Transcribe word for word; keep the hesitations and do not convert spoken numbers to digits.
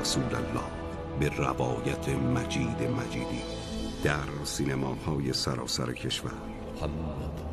رسول الله به روایت مجید مجیدی در سینماهای سراسر کشور. محمد